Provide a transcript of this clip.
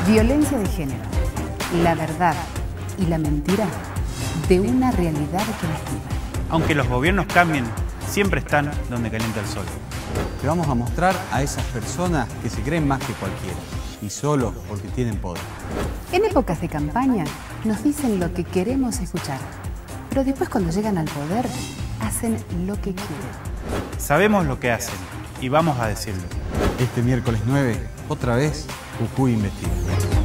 Violencia de género, la verdad y la mentira de una realidad que lastima. Aunque los gobiernos cambien, siempre están donde calienta el sol. Te vamos a mostrar a esas personas que se creen más que cualquiera y solo porque tienen poder. En épocas de campaña nos dicen lo que queremos escuchar, pero después cuando llegan al poder hacen lo que quieren. Sabemos lo que hacen y vamos a decirlo. Este miércoles 9, otra vez, Jujuy investiga.